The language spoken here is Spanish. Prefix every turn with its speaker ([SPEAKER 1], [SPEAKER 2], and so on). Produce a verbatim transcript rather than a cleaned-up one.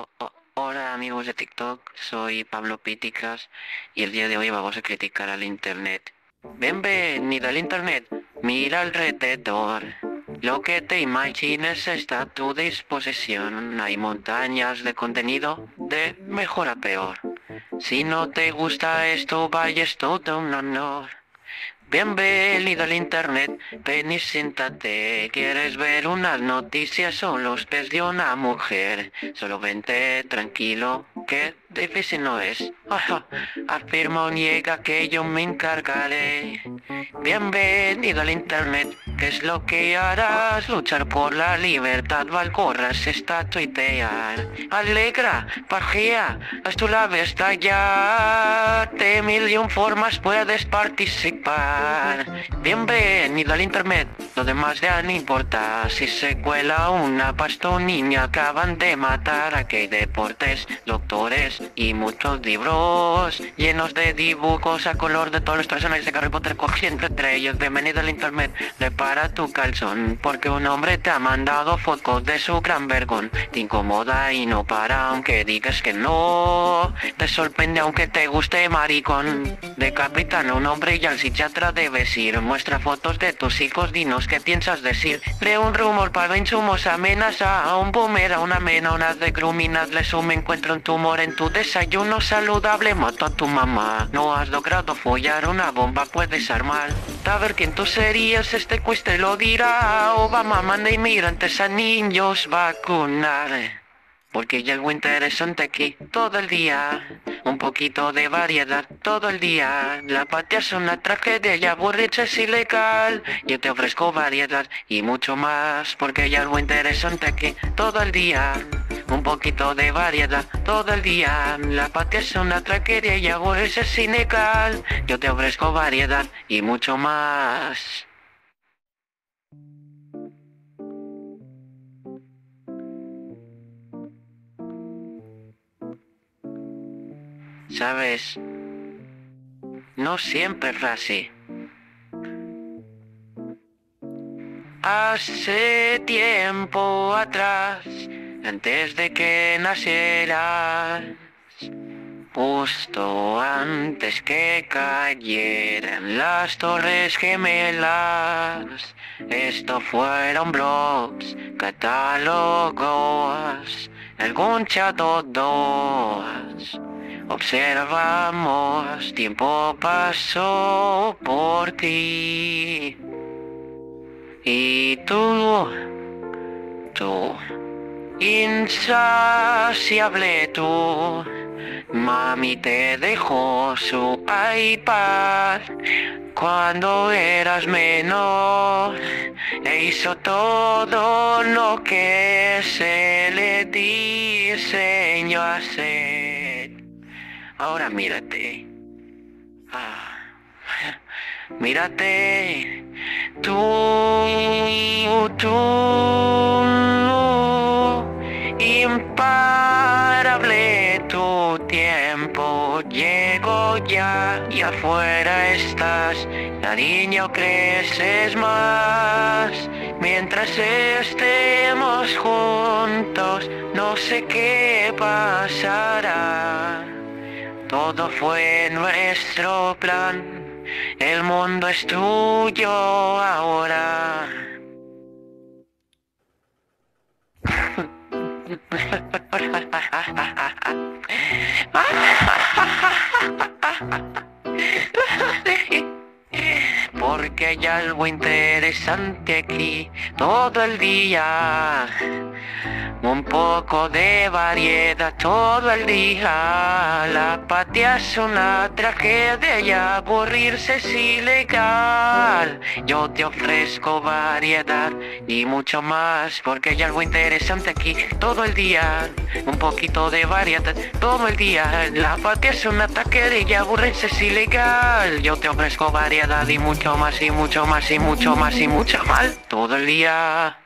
[SPEAKER 1] O- o- Hola amigos de TikTok, soy Pablo Píticas y el día de hoy vamos a criticar al internet. Bienvenido al internet, mira alrededor. Lo que te imagines está a tu disposición. Hay montañas de contenido de mejor a peor. Si no te gusta esto, vaya, es todo un honor. Bienvenido al internet, ven y siéntate. ¿Quieres ver unas noticias o los pies de una mujer? Solo vente tranquilo, que difícil no es. Ajá, afirma o niega que yo me encargaré. Bienvenido al internet, ¿qué es lo que harás? Luchar por la libertad, valcorras, está tuitear. Alegra, pajea, haz tu la ya. De mil y un formas puedes participar. Bienvenido al internet, lo demás ya no importa. Si se cuela una pasta o niña acaban de matar. Aquí hay deportes, doctores y muchos libros llenos de dibujos a color de todos los personajes de Harry Potter cogiendo entre ellos. Bienvenido al internet, repara tu calzón porque un hombre te ha mandado fotos de su gran vergón. Te incomoda y no para aunque digas que no. Te sorprende aunque te guste maricón. Decapitan a un hombre y al psiquiatra debes ir. Muestra fotos de tus hijos, dinos qué piensas decir. Lee un rumor para insumos, amenaza a un boomer, a una mena, unas de gruminas, le sume, encuentra un tumor en tu desayuno saludable, mató a tu mamá. No has logrado follar una bomba, puedes armar. A ver quién tú serías, este quiz te lo dirá. Obama manda inmigrantes a niños vacunar. Porque hay algo interesante aquí, todo el día, un poquito de variedad, todo el día. La apatía es una tragedia y aburrirse es ilegal. Yo te ofrezco variedad y mucho más, porque hay algo interesante aquí, todo el día. Un poquito de variedad, todo el día. La apatía es una tragedia y aburrirse es ilegal. Yo te ofrezco variedad y mucho más. ¿Sabes? No siempre fue así. Hace tiempo atrás, antes de que nacieras, justo antes que cayeran las torres gemelas, esto fueron blogs, catálogos, algún chat o dos. Observamos, tiempo pasó por ti. Y tú, tú, insaciable tú, mami te dejó su iPad cuando eras menor e hizo todo lo que se le diseñó hacer. Ahora mírate. Ah, mírate. Tú, tú, imparable tu tiempo llegó ya y afuera estás. Cariño, creces más. Mientras estemos juntos, no sé qué pasará. Todo fue nuestro plan, el mundo es tuyo ahora. Porque hay algo interesante aquí todo el día. Un poco de variedad todo el día. La apatía es una tragedia y aburrirse es ilegal. Yo te ofrezco variedad y mucho más, porque hay algo interesante aquí todo el día. Un poquito de variedad todo el día. La apatía es una tragedia y aburrirse es ilegal. Yo te ofrezco variedad y mucho más y mucho más y mucho más y mucho más todo el día.